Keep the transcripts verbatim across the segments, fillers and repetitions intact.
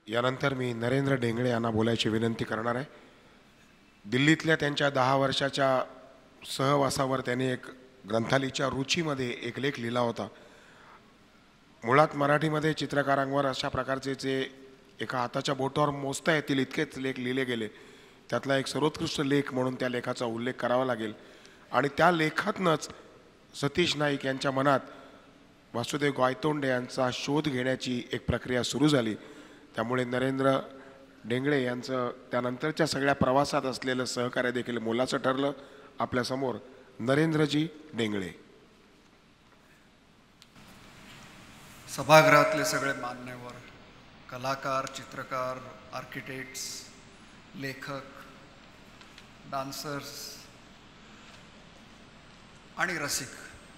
यानंतर मी नरेंद्र डेंगळे यांना बोलायची विनंती करणार आहे. दिल्लीतल्या त्यांच्या दहा वर्षाच्या सहवासावर त्यांनी एक ग्रंथालीच्या रुचीमध्ये एक लेख लिहिला होता. मुळात मराठीमध्ये चित्रकारांवर अशा प्रकारचे जे एका हाताच्या बोटावर मोजता येतील इतकेच लेख लिहिले गेले. त्यातला एक सर्वोत्कृष्ट लेख म्हणून त्या लेखाचा उल्लेख करावा लागेल. आणि त्या लेखातनंच सतीश नाईक यांच्या मनात वासुदेव गायतोंडे यांचा शोध घेण्याची एक प्रक्रिया सुरू झाली. त्यामुळे नरेंद्र डेंगळे यांचं त्यानंतरच्या सगळ्या प्रवासात असलेलं सहकार्य देखील मोलाचं ठरलं. आपल्यासमोर नरेंद्रजी डेंगळे. सभागृहातले सगळे मान्यवर, कलाकार, चित्रकार, आर्किटेक्ट्स, लेखक, डान्सर्स आणि रसिक,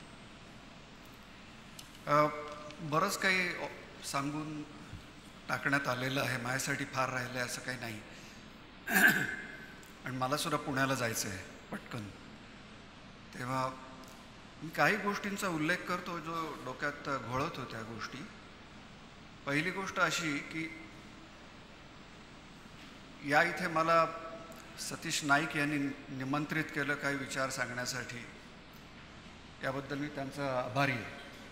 बरंच काही सांगून टाकण्यात आलेलं आहे. माझ्यासाठी फार राहिलं आहे असं काही नाही. आणि मलासुद्धा पुण्याला जायचं आहे पटकन. तेव्हा मी काही गोष्टींचा उल्लेख करतो जो डोक्यात घोळत होत्या गोष्टी. पहिली गोष्ट अशी की या इथे मला सतीश नाईक यांनी निमंत्रित केलं काही विचार सांगण्यासाठी. याबद्दल मी त्यांचा आभारी आहे.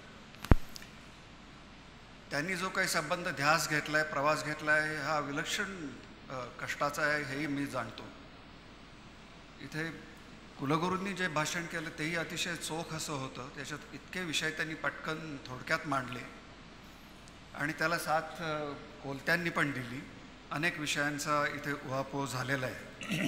त्यांनी जो काही संबंध ध्यास घेतला आहे, प्रवास घेतला आहे, हा विलक्षण कष्टाचा आहे हेही मी जाणतो. इथे कुलगुरूंनी जे भाषण केलं तेही अतिशय चोख असं होतं. त्याच्यात इतके विषय त्यांनी पटकन थोडक्यात मांडले आणि त्याला साथ कोलत्यांनी पण दिली. अनेक विषयांचा इथे उहापोह झालेला आहे.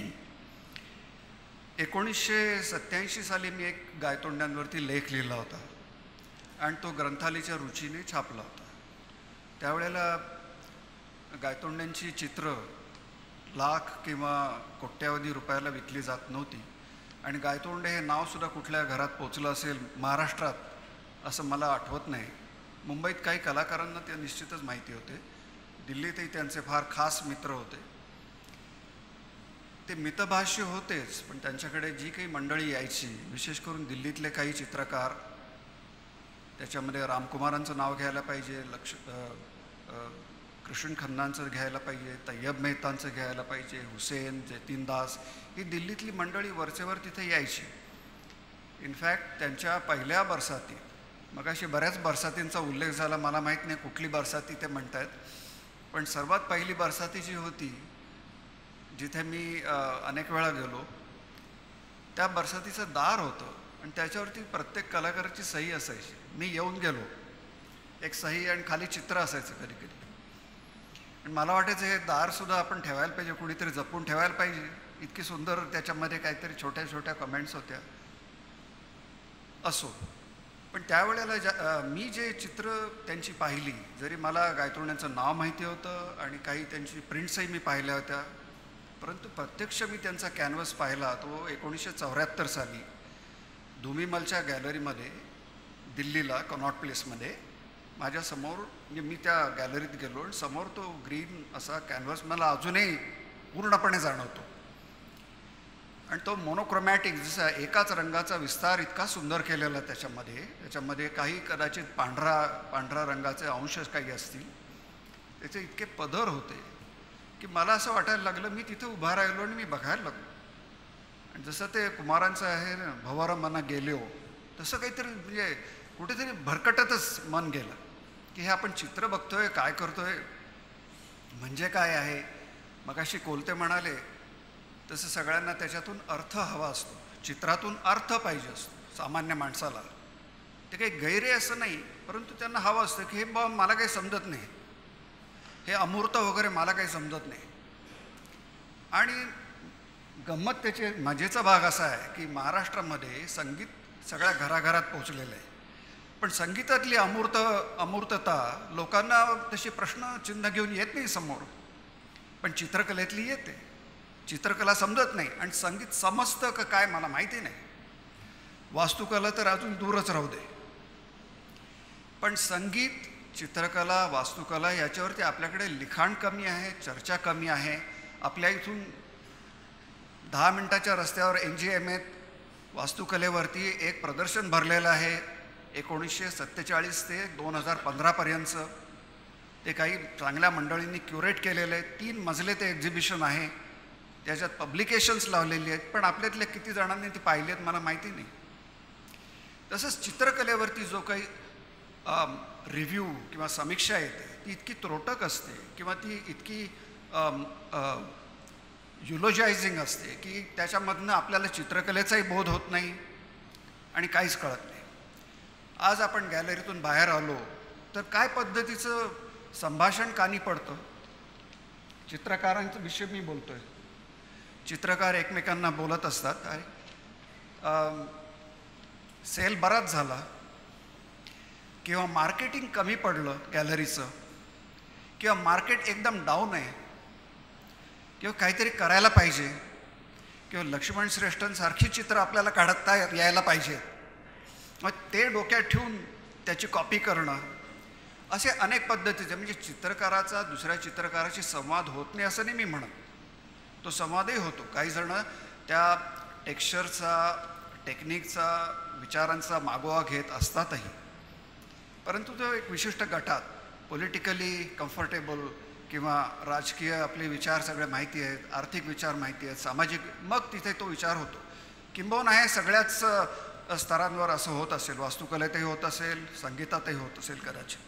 एकोणीसशे सत्त्याऐंशी साली मी एक गायतोंड्यांवरती लेख लिहिला होता आणि तो ग्रंथालीच्या रुचीने छापला होता. त्यावेळेला गायतोंड्यांची चित्र लाख किंवा कोट्यावधी रुपयाला विकली जात नव्हती. आणि गायतोंडे हे नावसुद्धा कुठल्या घरात पोचलं असेल महाराष्ट्रात असं मला आठवत नाही. मुंबईत काही कलाकारांना ते निश्चितच माहिती होते. दिल्लीतही त्यांचे फार खास मित्र होते. ते मितभाष्य होतेच, पण त्यांच्याकडे जी काही मंडळी यायची, विशेष करून दिल्लीतले काही चित्रकार, त्याच्यामध्ये रामकुमारांचं नाव घ्यायला पाहिजे, लक्ष कृष्ण खन्नांचं घ्यायला पाहिजे, तय्यब मेहतांचं घ्यायला पाहिजे, हुसेन, जतीनदास, ही दिल्लीतली मंडळी वरचेवर तिथे यायची. इनफॅक्ट त्यांच्या पहिल्या बरसाती, मग अशी बऱ्याच बरसातींचा उल्लेख झाला, मला माहीत नाही कुठली बरसाती ते म्हणत आहेत, पण सर्वात पहिली बरसाती जी होती जिथे मी अनेक वेळा गेलो, त्या बरसातीचं दार होतं आणि त्याच्यावरती प्रत्येक कलाकाराची सही असायची. मी येऊन गेलो, एक सही आणि खाली चित्र असायचं कधी कधी. आणि मला वाटायचं हे दारसुद्धा आपण ठेवायला पाहिजे, कुणीतरी जपून ठेवायला पाहिजे. इतकी सुंदर त्याच्यामध्ये काहीतरी छोट्या छोट्या कमेंट्स होत्या. असो, पण त्यावेळेला ज्या मी जे चित्र त्यांची पाहिली, जरी मला गायतोंड्यांचं नाव माहिती होतं आणि काही त्यांची प्रिंट्सही मी पाहिल्या होत्या, परंतु प्रत्यक्ष मी त्यांचा कॅनव्हस पाहिला तो एकोणीसशे चौऱ्याहत्तर साली धुमीमलच्या गॅलरीमध्ये दिल्लीला कनॉट प्लेसमध्ये माझ्यासमोर. म्हणजे मी त्या गॅलरीत गेलो आणि समोर तो ग्रीन असा कॅनव्हस मला अजूनही पूर्णपणे जाणवतो. आणि तो मोनोक्रोमॅटिक, जसा एकाच रंगाचा विस्तार इतका सुंदर केलेला त्याच्यामध्ये. त्याच्यामध्ये काही कदाचित पांढरा पांढरा रंगाचे अंश काही असतील, त्याचे इतके पदर होते की मला असं वाटायला लागलं मी तिथे उभा राहिलो आणि मी बघायला लागलो. आणि जसं ते कुमारांचं आहे ना, भवर मना गेलो, तसं काहीतरी म्हणजे कुठेतरी भरकटतच मन गेलं की हे आपण चित्र बघतोय, काय करतोय, म्हणजे काय आहे. मगाशी कोलते म्हणाले तसं सगळ्यांना त्याच्यातून अर्थ हवा असतो, चित्रातून अर्थ पाहिजे असतो सामान्य माणसाला. ते काही गैरे असं नाही, परंतु त्यांना हवं असतं की हे बा मला काही समजत नाही, हे अमूर्त वगैरे मला काही समजत नाही. आणि गंमत त्याचे मजेचा भाग असा आहे की महाराष्ट्रामध्ये संगीत सगळ्या घराघरात पोचलेलं आहे, पण संगीतातली अमूर्त अमूर्तता लोकांना तशी प्रश्नचिन्ह घेऊन येत नाही समोर, पण चित्रकलेतली येते. चित्रकला समजत नाही आणि संगीत समजतं का काय मला माहिती नाही. वास्तुकला तर अजून दूरच राहू दे, पण संगीत, चित्रकला, वास्तुकला याच्यावरती आपल्याकडे लिखाण कमी आहे, चर्चा कमी आहे. आपल्या इथून दहा मिनटाच्या रस्त्यावर एन जी एम एत वास्तुकलेवरती एक प्रदर्शन भरलेलं आहे एकोणीसशे सत्तेचाळीस ते दोन हजार पंधरापर्यंतचं. ते काही चांगल्या मंडळींनी क्युरेट केलेलं आहे. तीन मजले ते एक्झिबिशन आहे, त्याच्यात पब्लिकेशन्स लावलेली आहेत, पण आपल्यातल्या किती जणांनी ती पाहिली आहेत मला माहिती नाही. तसंच चित्रकलेवरती जो काही रिव्ह्यू किंवा समीक्षा येते ती इतकी त्रोटक असते किंवा ती इतकी युलोजायझिंग असते की त्याच्यामधनं आपल्याला चित्रकलेचाही बोध होत नाही आणि काहीच कळत नाही. आज आपण गॅलरीतून बाहेर आलो तर काय पद्धतीचं संभाषण कानी पडतं. चित्रकारांचा विषय मी बोलतोय. चित्रकार एकमेकांना बोलत असतात, अरे सेल बराच झाला किंवा मार्केटिंग कमी पडलं गॅलरीचं किंवा मार्केट एकदम डाऊन आहे किंवा काहीतरी करायला पाहिजे किंवा लक्ष्मण श्रेष्ठांसारखी चित्र आपल्याला काढता यायला पाहिजे. मग ते डोक्यात ठेवून त्याची कॉपी करणं, असे अनेक पद्धतीचे, म्हणजे चित्रकाराचा दुसऱ्या चित्रकाराशी संवाद होत नाही असं नाही मी म्हणत, तो संवादही होतो. काही जणं त्या टेक्स्चरचा, टेक्निकचा, विचारांचा मागोवा घेत असतातही, परंतु तो एक विशिष्ट गटात पॉलिटिकली कम्फर्टेबल किंवा राजकीय आपले विचार सगळे माहिती आहेत, आर्थिक विचार माहिती आहेत, सामाजिक, मग तिथे तो विचार होतो. किंबहुना हे सगळ्याच स्तरांवर असं होत असेल, वास्तुकलेतही होत असेल, संगीतातही होत असेल कदाचित.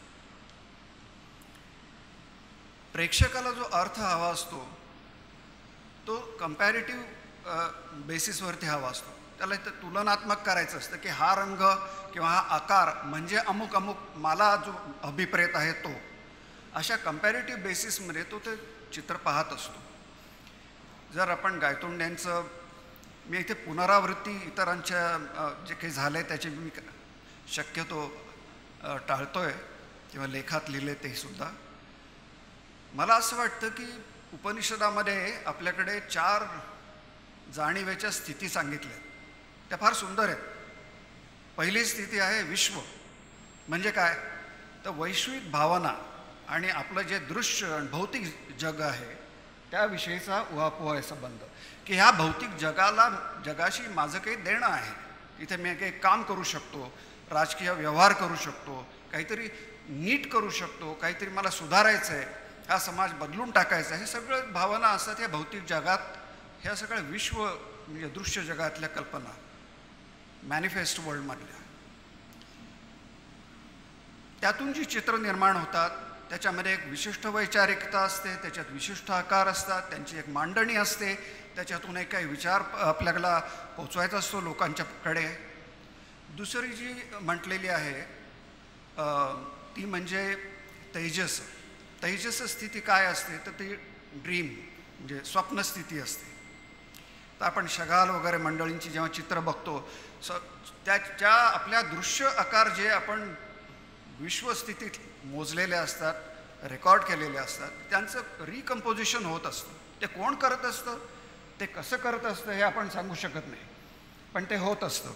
प्रेक्षकाला जो अर्थ हवा असतो तो कम्पॅरेटिव्ह बेसिसवरती हवा असतो. त्याला इथं तुलनात्मक करायचं असतं की हा रंग किंवा हा आकार म्हणजे अमुक अमुक मला जो अभिप्रेत आहे तो, अशा कम्पॅरेटिव्ह बेसिसमध्ये तो ते चित्र पाहत असतो. जर आपण गायतोंड्यांचं, मी इथे पुनरावृत्ती इतरांच्या जे काही झालं आहे त्याची मी शक्यतो टाळतो आहे किंवा लेखात लिहिले ते सुद्धा. मला असं वाटतं की उपनिषदामध्ये आपल्याकडे चार जाणीवेच्या स्थिती सांगितल्या आहेत, त्या फार सुंदर आहेत. पहिली स्थिती आहे विश्व, म्हणजे काय तर वैश्विक भावना आणि आपलं जे दृश्य आणि भौतिक जग आहे त्याविषयीचा उहापोहा संबंध, की ह्या भौतिक जगाला, जगाशी माझं काही देणं आहे, इथे मी काही काम करू शकतो, राजकीय व्यवहार करू शकतो, काहीतरी नीट करू शकतो, काहीतरी मला सुधारायचं आहे, हा समाज बदलून टाकायचा आहे, हे सगळं भावना असतात या भौतिक जगात. ह्या सगळ्या विश्व म्हणजे दृश्य जगातल्या कल्पना, मॅनिफेस्ट वर्ल्डमधल्या, त्यातून जी चित्र निर्माण होतात त्याच्यामध्ये एक विशिष्ट वैचारिकता असते, त्याच्यात विशिष्ट आकार असतात, त्यांची एक मांडणी असते, त्याच्यातून एक काही विचार आपल्याला पोचवायचा असतो लोकांच्याकडे. दुसरी जी म्हटलेली आहे ती म्हणजे तेजस. तेजस स्थिती काय असते तर ती ड्रीम म्हणजे स्वप्नस्थिती असते. तर आपण शगाल वगैरे मंडळींची जेव्हा चित्र बघतो स त्याच्या आपल्या दृश्य आकार जे आपण विश्वस्थितीत मोजलेले असतात, रेकॉर्ड केलेले असतात, त्यांचं रिकम्पोजिशन होत असतं. ते कोण करत असतं, ते कसं करत असतं हे आपण सांगू शकत नाही, पण ते होत असतं.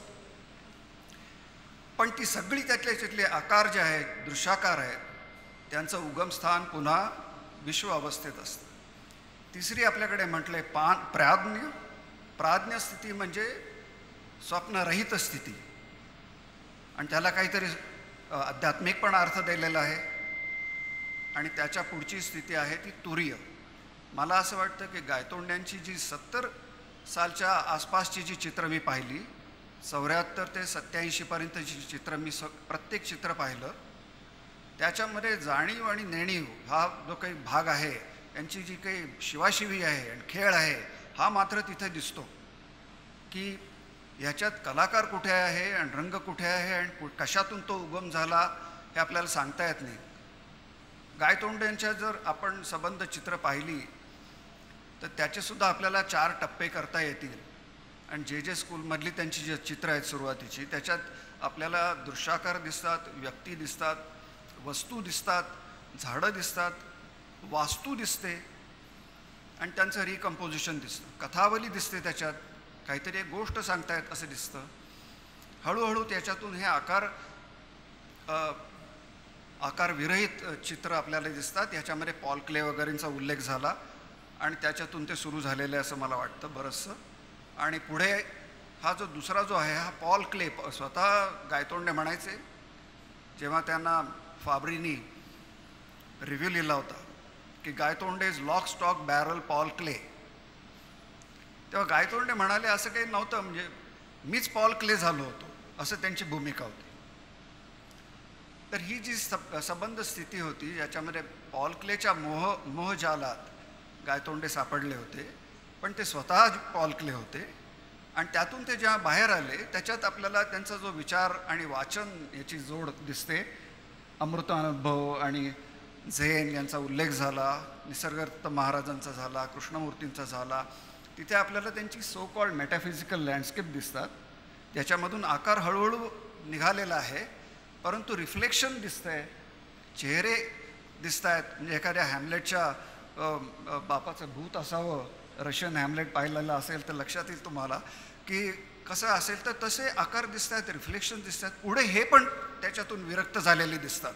पण ती सगळी त्यातले त्यातले आकार जे आहेत, दृश्याकार आहेत, त्यांचं उगमस्थान पुन्हा विश्व अवस्थेत असतं. तिसरी आपल्याकडे म्हटले पान प्राज्ञ. प्राज्ञ स्थिती म्हणजे स्वप्नरहित स्थिती, आणि त्याला काहीतरी आध्यात्मिक पण अर्थ दिलेला आहे. आणि त्याच्या पुढची स्थिती आहे ती तुरीय. मला असं वाटतं की गायतोंड्यांची जी सत्तर सालच्या आसपासची जी चित्र मी पाहिली, चौऱ्याहत्तर ते सत्याऐंशीपर्यंतची चित्र मी स प्रत्येक चित्र पाहिलं, त्याच्यामध्ये जाणीव आणि नेणीव हा जो काही भाग आहे, यांची जी काही शिवाशिवी आहे आणि खेळ आहे, हा मात्र तिथे दिसतो. की ह्याच्यात कलाकार कुठे आहे आणि रंग कुठे आहे आणि कशातून तो उगम झाला हे आपल्याला सांगता येत नाही. गायतोंड्यांच्या जर आपण संबंध चित्र पाहिली तर त्याचेसुद्धा आपल्याला चार टप्पे करता येतील. आणि जे जे स्कूलमधली त्यांची जी चित्र आहेत सुरुवातीची, त्याच्यात आपल्याला दृश्याकार दिसतात, व्यक्ती दिसतात, वस्तू दिसतात, झाडं दिसतात, वास्तू दिसते आणि त्यांचं रिकम्पोजिशन दिसतं, कथावली दिसते, त्याच्यात काहीतरी एक गोष्ट सांगतायत असं दिसतं. हळूहळू त्याच्यातून हे आकार आकारविरहित चित्र आपल्याला दिसतात. याच्यामध्ये पॉल क्ले वगैरेंचा उल्लेख झाला आणि त्याच्यातून ते सुरू झालेलं आहे असं मला वाटतं बरंचसं. आणि पुढे हा जो दुसरा जो आहे हा पॉल क्ले स्वतः गायतोंडे म्हणायचे, जेव्हा त्यांना फाब्रीनी रिव्ह्यू लिहिला होता की Gaitonde is lock stock barrel Paul Klee. तेव्हा गायतोंडे म्हणाले असं काही नव्हतं, म्हणजे मीच पॉल क्ले झालो होतो असं त्यांची भूमिका होती. तर ही जी सब संबंध स्थिती होती ज्याच्यामध्ये पॉल क्लेच्या मोह मोहजालात गायतोंडे सापडले होते, पण ते स्वतः पॉल क्ले होते आणि त्यातून ते जेव्हा बाहेर आले त्याच्यात आपल्याला त्यांचा जो विचार आणि वाचन याची जोड दिसते. अमृतानुभव आणि झेन यांचा उल्लेख झाला, निसर्गदत्त महाराजांचा झाला, कृष्णमूर्तींचा झाला. तिथे आपल्याला त्यांची सो कॉल्ड मेटाफिजिकल लँडस्केप दिसतात ज्याच्यामधून आकार हळूहळू निघालेला आहे, परंतु रिफ्लेक्शन दिसतंय, चेहरे दिसत आहेत. म्हणजे एखाद्या हॅमलेटच्या बापाचं भूत असावं, रशियन हॅमलेट पाहिलेलं असेल तर लक्षात येईल तुम्हाला की कसं असेल तर तसे आकार दिसत आहेत, रिफ्लेक्शन दिसत आहेत. पुढे हे पण त्याच्यातून विरक्त झालेले दिसतात.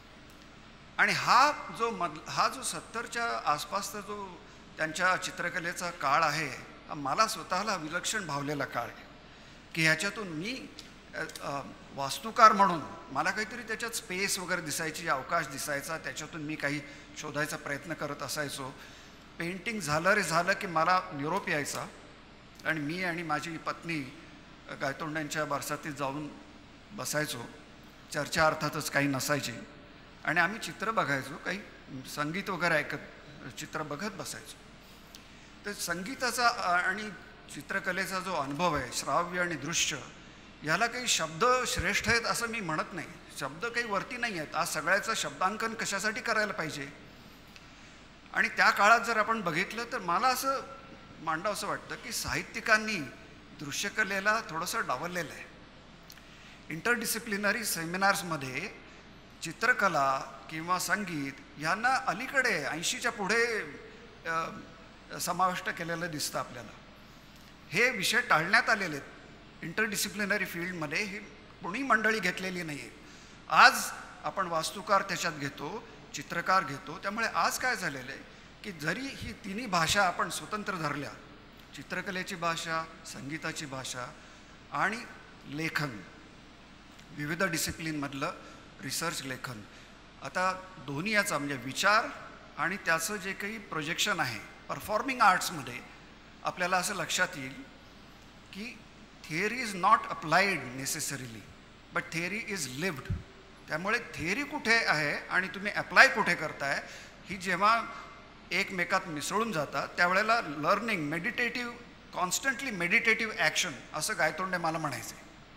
आणि हा जो मध हा जो सत्तरच्या आसपासचा जो त्यांच्या चित्रकलेचा काळ आहे, हा मला स्वतःला विलक्षण भावलेला काळ आहे की ह्याच्यातून मी वास्तुकार म्हणून मला काहीतरी त्याच्यात स्पेस वगैरे दिसायची, अवकाश दिसायचा, त्याच्यातून मी काही शोधायचा प्रयत्न करत असायचो. पेंटिंग झालं रे झालं की मला निरोप यायचा आणि मी आणि माझी पत्नी गायतोंड्यांच्या बारसातीत जाऊन बसायचो. चर्चा अर्थातच काही नसायची आणि आम्ही चित्र बघायचो, काही संगीत वगैरे ऐकत चित्र बघत बसायचो. तर संगीताचा आणि चित्रकलेचा जो अनुभव आहे, श्राव्य आणि दृश्य, याला काही शब्द श्रेष्ठ आहेत असं मी म्हणत नाही. शब्द काही वरती नाही आहेत. आज सगळ्याचं शब्दांकन कशासाठी करायला पाहिजे. आणि त्या काळात जर आपण बघितलं तर मला असं मांडावं असं वाटतं की साहित्यिकांनी दृश्यकलेला थोडंसं डावललेलं आहे. इंटरडिसिप्लिनरी सेमिनार्समध्ये चित्रकला किंवा संगीत यांना अलीकडे ऐंशीच्या पुढे समाविष्ट केलेलं दिसतं आपल्याला. हे विषय टाळण्यात आलेले आहेत. इंटरडिसिप्लिनरी फील्डमध्ये ही कोणी मंडळी घेतलेली नाही आहे. आज आपण वास्तुकार त्याच्यात घेतो, चित्रकार घेतो. त्यामुळे आज काय झालेलं आहे की जरी ही तिन्ही भाषा आपण स्वतंत्र धरल्या, चित्रकलेची भाषा, संगीताची भाषा आणि लेखन, विविध डिसिप्लिनमधलं रिसर्च लेखन, आता दोन्ही याचा म्हणजे विचार आणि त्याचं जे काही प्रोजेक्शन आहे परफॉर्मिंग आर्ट्समध्ये आपल्याला असं लक्षात येईल की theory is not applied necessarily but theory is lived. त्यामुळे थिअरी कुठे आहे आणि तुम्ही अप्लाय कुठे करताय ही जेव्हा एकमेकात मिसळून जातात त्यावेळेला learning, meditative, constantly meditative action असं गायतोंडे मला म्हणायचे.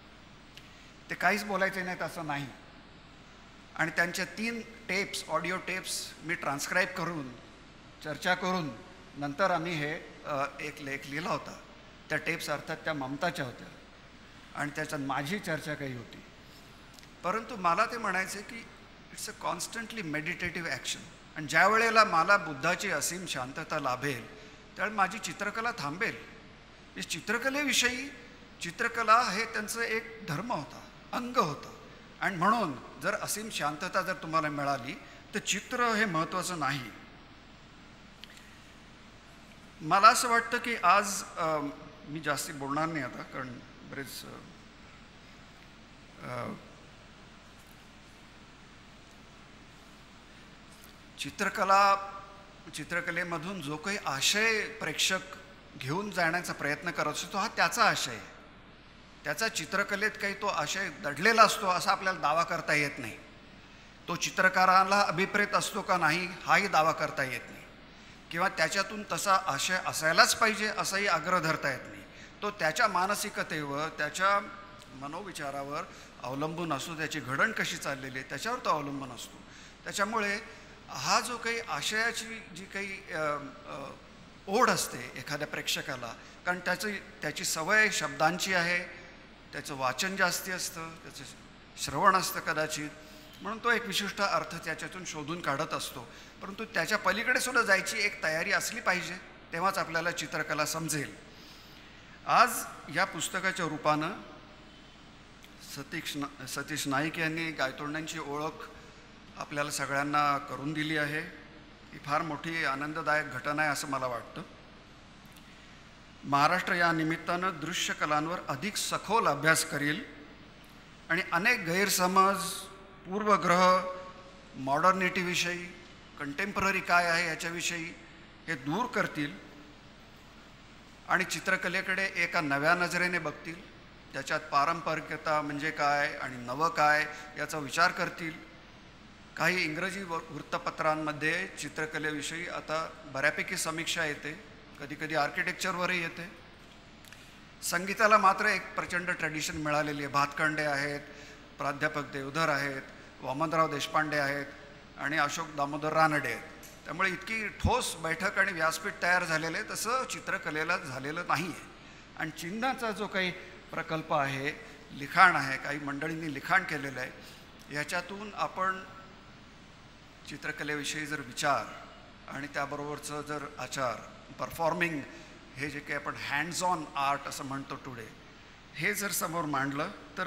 ते काहीच बोलायचे नाहीत असं नाही. आणि त्यांच्या तीन टेप्स, ऑडिओ टेप्स मी ट्रान्स्क्राईब करून, चर्चा करून नंतर आम्ही हे एक लेख लिहिला होता. त्या टेप्स अर्थात त्या ममताच्या होत्या आणि त्याच्यात माझी चर्चा काही होती. परंतु मला ते म्हणायचे की it's a constantly meditative action. आणि ज्या वेळेला मला बुद्धाची असीम शांतता लाभेल त्यावेळी माझी चित्रकला थांबेल. चित्रकलेविषयी चित्रकला हे त्यांचं एक धर्म होता, अंग होतं. आणि म्हणून जर असीम शांतता जर तुम्हाला मिळाली तर चित्र हे महत्त्वाचं नाही. मला असं वाटतं की आज मी जास्ती बोलणार नाही आता, कारण बरेच चित्रकला चित्रकलेमधून जो काही आशय प्रेक्षक घेऊन जाण्याचा प्रयत्न करत असतो हा त्याचा आशय आहे. त्याचा चित्रकलेत काही तो आशय दडलेला असतो असा आपल्याला दावा करता येत नाही. तो चित्रकाराला अभिप्रेत असतो का नाही हाही दावा करता येत नाही, किंवा त्याच्यातून तसा आशय असायलाच पाहिजे असाही आग्रह धरता येत नाही. तो त्याच्या मानसिकतेवर, त्याच्या मनोविचारावर अवलंबून असतो, त्याची घडण कशी चाललेली आहे त्याच्यावर तो अवलंबून असतो. त्याच्यामुळे हा जो काही आशयाची जी काही ओढ असते एखाद्या प्रेक्षकाला, कारण त्याची त्याची सवय शब्दांची आहे, त्याचं वाचन जास्ती असतं, त्याचं श्रवण असतं कदाचित, म्हणून तो एक विशिष्ट अर्थ त्याच्यातून शोधून काढत असतो. परंतु त्याच्या पलीकडे सुद्धा जायची एक तयारी असली पाहिजे, तेव्हाच आपल्याला चित्रकला समजेल. आज या पुस्तकाच्या रूपानं सतीश ना सतीश नाईक यांनी गायतोंड्यांची ओळख आपल्याला सगळ्यांना करून दिली आहे. ही फार मोठी आनंददायक घटना आहे असं मला वाटतं. महाराष्ट्र या निमित्तानं दृश्य कलांवर अधिक सखोल अभ्यास करेल आणि अनेक गैरसमज, पूर्वग्रह, मॉडर्निटीविषयी कंटेम्पररी काय आहे याच्याविषयी हे दूर करतील आणि चित्रकलेकडे एका नव्या नजरेने बघतील, त्याच्यात पारंपरिकता म्हणजे काय आणि नवं काय याचा विचार करतील. काही इंग्रजी व वृत्तपत्रांमध्ये चित्रकलेविषयी आता बऱ्यापैकी समीक्षा येते, कधीकधी आर्किटेक्चरवरही येते. संगीताला मात्र एक प्रचंड ट्रेडिशन मिळालेली आहे. भातखंडे आहेत, प्राध्यापक देवधर आहेत, वामनराव देशपांडे आहेत आणि अशोक दामोदर रानडे आहेत. त्यामुळे इतकी ठोस बैठक आणि व्यासपीठ तयार झालेलं आहे तसं चित्रकलेला झालेलं नाही आहे. आणि चिन्हाचा जो काही प्रकल्प आहे, लिखाण आहे, काही मंडळींनी लिखाण केलेलं आहे, ह्याच्यातून आपण चित्रकलेविषयी जर विचार आणि त्याबरोबरचं जर आचार, परफॉर्मिंग, हे जे काही आपण हँड्स ऑन आर्ट असं म्हणतो टुडे, हे जर समोर मांडलं तर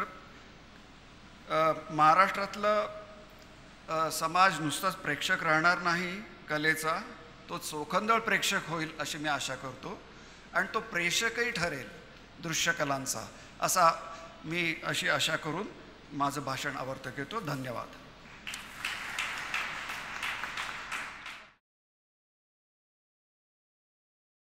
महाराष्ट्रातलं समाज नुसताच प्रेक्षक राहणार नाही कलेचा, तो चोखंदळ प्रेक्षक होईल अशी मी आशा करतो. आणि तो प्रेक्षकही ठरेल दृश्यकलांचा, असा मी अशी आशा करून माझं भाषण आवर्त घेतो. धन्यवाद.